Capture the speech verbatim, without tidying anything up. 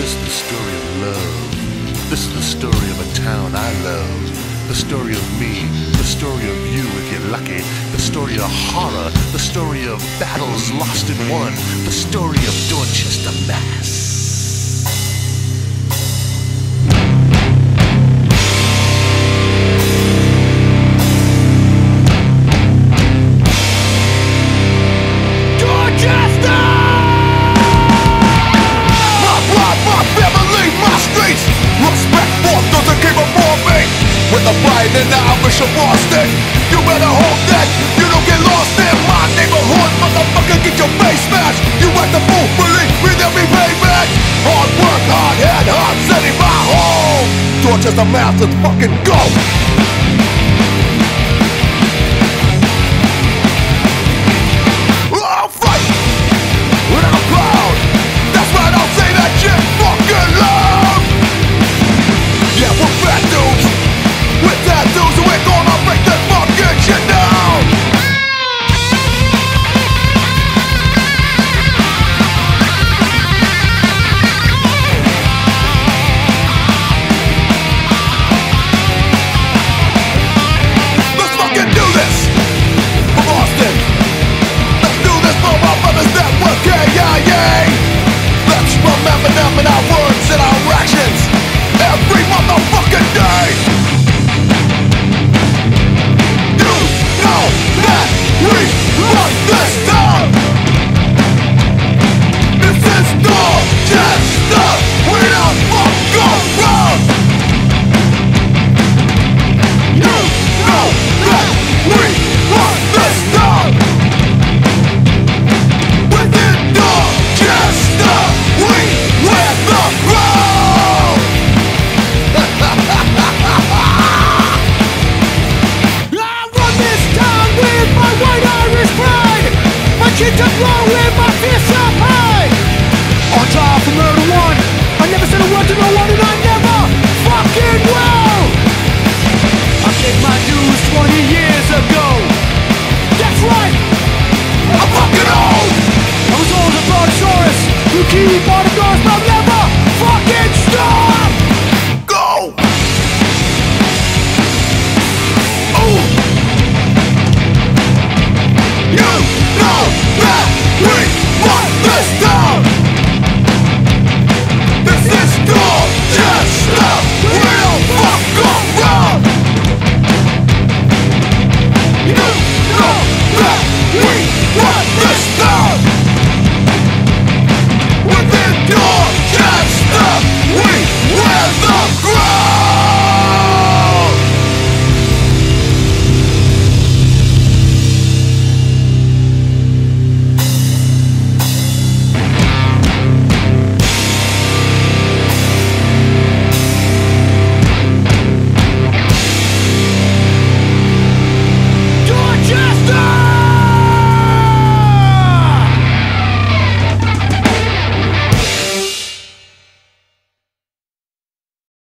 This is the story of love. This is the story of a town I love. The story of me, the story of you if you're lucky. The story of horror, the story of battles lost and won. The story of Dorchester, Mass. With the pride and the Irish of Boston, you better hope that you don't get lost in my neighborhood. Motherfucker, get your face smashed. You act the fool, believe me, there'll be payback. Hard work, hard head, hard city, my home. Dorchester, Mass, let's fucking go. I'll fight without a cloud. That's right, I'll say that shit fucking loud. Yeah, we're fat dudes with tattoos, so we're gonna break that fucking shit down. Let's fucking do this for Boston. Let's do this for my brothers that were K I A. Let's remember them in our words and our actions every motherfucking day. That we run this town.